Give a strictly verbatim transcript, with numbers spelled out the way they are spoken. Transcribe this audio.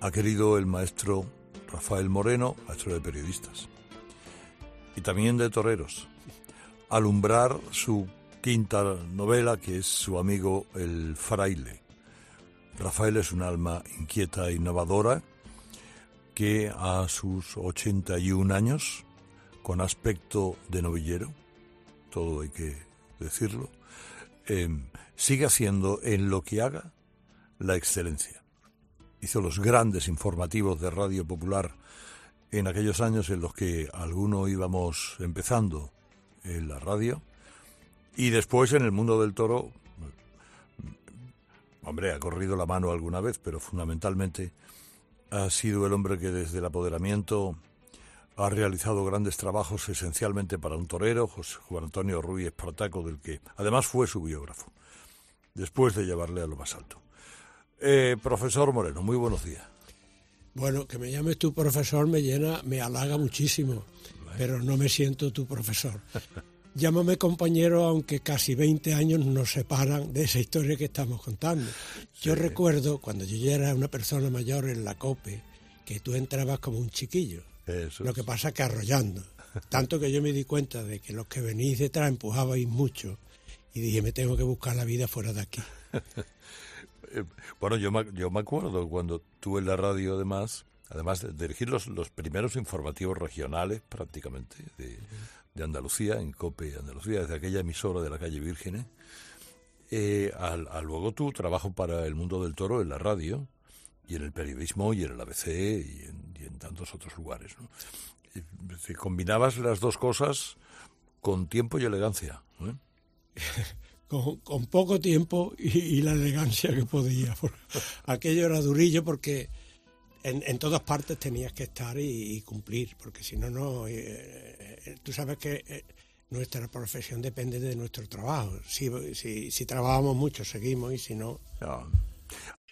ha querido el maestro Rafael Moreno, maestro de periodistas, y también de toreros, alumbrar su quinta novela, que es Su amigo el fraile. Rafael es un alma inquieta e innovadora que a sus ochenta y un años, con aspecto de novillero, todo hay que decirlo, eh, sigue haciendo en lo que haga la excelencia. Hizo los grandes informativos de Radio Popular en aquellos años en los que algunos íbamos empezando en la radio, y después en el mundo del toro, hombre, ha corrido la mano alguna vez, pero fundamentalmente ha sido el hombre que desde el apoderamiento ha realizado grandes trabajos esencialmente para un torero, José Juan Antonio Ruiz Espartaco, del que además fue su biógrafo, después de llevarle a lo más alto. Eh, profesor Moreno, muy buenos días. Bueno, que me llames tu profesor me llena, me halaga muchísimo, pero no me siento tu profesor. Llámame compañero, aunque casi veinte años nos separan de esa historia que estamos contando. Yo sí. recuerdo, cuando yo ya era una persona mayor en la COPE, que tú entrabas como un chiquillo. Eso Lo que pasa es que arrollando. Tanto que yo me di cuenta de que los que venís detrás empujabais mucho, y dije, me tengo que buscar la vida fuera de aquí. Bueno, yo me, yo me acuerdo cuando tú en la radio, además, además de dirigir los, los primeros informativos regionales, prácticamente, de, de Andalucía, en COPE Andalucía, desde aquella emisora de la calle Vírgenes, eh, a, a luego tu trabajo para el mundo del toro en la radio, y en el periodismo, y en el A B C, y en, y en tantos otros lugares, ¿no? Y, y combinabas las dos cosas con tiempo y elegancia, ¿eh? Con, con poco tiempo y, y la elegancia que podía. Aquello era durillo porque en, en todas partes tenías que estar y, y cumplir, porque si no, no... Eh, eh, tú sabes que eh, nuestra profesión depende de nuestro trabajo. Si, si, si trabajamos mucho, seguimos, y si no... no.